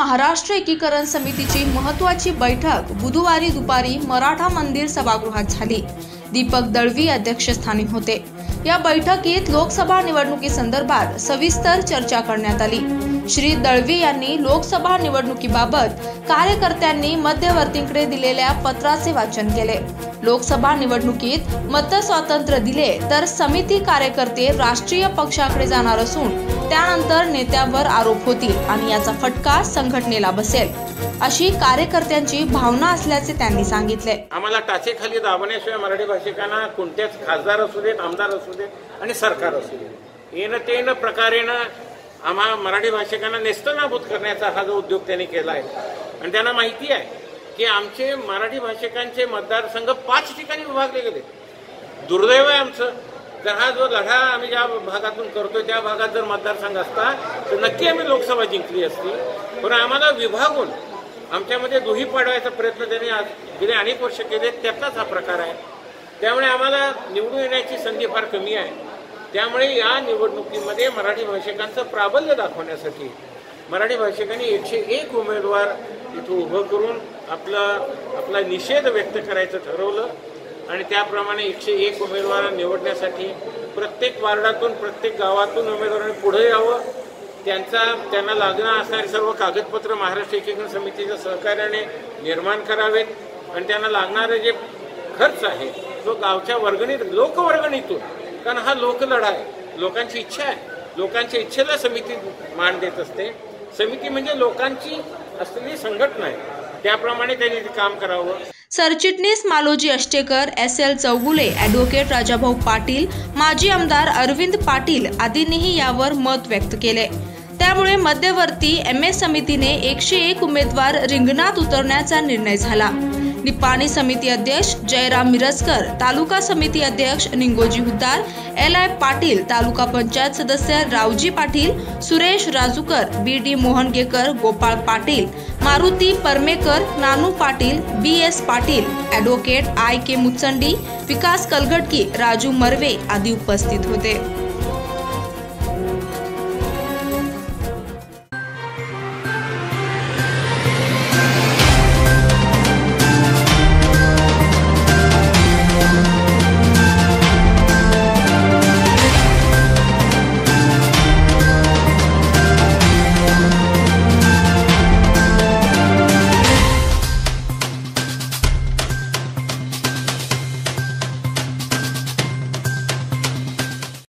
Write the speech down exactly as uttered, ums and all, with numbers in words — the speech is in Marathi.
महाराष्ट्र एकीकरण समितीची महत्त्वाची बैठक बुधवारी दुपारी मराठा मंदिर सभागृहात झाली। दीपक दळवी अध्यक्षस्थानी होते। या बैठकीत लोकसभा निवडणुकीसंदर्भात सविस्तर चर्चा करण्यात आली। श्री दळवी यांनी लोकसभा निवडणुकीबाबत कार्यकर्त्यांनी मध्यवर्तींकडे दिलेल्या पत्राचे वाचन केले। लोकसभा निवडणुकीत मतस्वातंत्र्य दिले तर समिती कार्यकर्ते राष्ट्रीय पक्षाकडे जाणार असून त्यानंतर नेत्यावर आरोप होतील आणि याचा फटका संघटनेला बसेल अशी कार्यकर्त्यांची भावना असल्याचे त्यांनी सांगितले। आम्हाला टाचेखाली दाबण्याशिवाय मराठी भाषिकांना कोणत्याच खासदार असू देत, आमदार असू देत आणि सरकार असू देत येणं तेन प्रकारेनं आम्हा मराठी भाषिकांना नेस्तनाबूत करण्याचा हा जो उद्योग त्यांनी केला आहे आणि त्यांना माहिती आहे की आमचे मराठी भाषिकांचे मतदारसंघ पाच ठिकाणी विभागले गेले। दुर्दैव आहे आमचं, जर हा जो लढा आम्ही ज्या भागातून करतोय त्या भागात जर मतदारसंघ असता तर नक्की आम्ही लोकसभा जिंकली असती, पण आम्हाला विभागून आमच्यामध्ये दुही पाडवायचा प्रयत्न त्यांनी आज गेले अनेक वर्ष केले, त्यातलाच हा प्रकार आहे। त्यामुळे आम्हाला निवडून येण्याची संधी फार कमी आहे। त्यामुळे या निवडणुकीमध्ये मराठी भाषिकांचं प्राबल्य दाखवण्यासाठी मराठी भाषिकांनी एकशे एक उमेदवार इथं उभं करून आपला आपला निषेध व्यक्त करायचं ठरवलं आणि त्याप्रमाणे एकशे एक उमेदवार निवडण्यासाठी प्रत्येक वार्डातून प्रत्येक गावातून उमेदवारांनी पुढे यावं, त्यांचा त्यांना लागणं असणारे सर्व कागदपत्र महाराष्ट्र एकीकरण समितीच्या सहकार्याने निर्माण करावेत आणि त्यांना लागणारे जे खर्च आहे तो गावच्या वर्गणीत लोकवर्गणीतून, कारण हा लोकलढा आहे, लोकांची इच्छा आहे, लोकांच्या इच्छेला समिती मान देत असते। समिती म्हणजे लोकांची असलेली संघटना आहे, त्याप्रमाणे त्यांनी काम करावं। सरचिटणीस Maloji Ashtekar, S L Chougule, advocate Rajabhau Patil, माजी आमदार अरविंद पाटील आदींनीही यावर मत व्यक्त केले। त्यामुळे मध्यवर्ती एम एस समितीने एकशे एक उमेदवार रिंगणात उतरण्याचा निर्णय झाला। निपाणी समिती अध्यक्ष जयराम मिरजकर, तालुका समिती अध्यक्ष निंगोजी हुद्दार, एल आय पाटील, तालुका पंचायत सदस्य Raoji Patil, Suresh Rajukar, B D Mohangekar, Gopal Patil, Maruti Parmekar, Nanu Patil, B S Patil, advocate I K Muchandi, Vikas Kalagatki, Raju Marve आदी उपस्थित होते।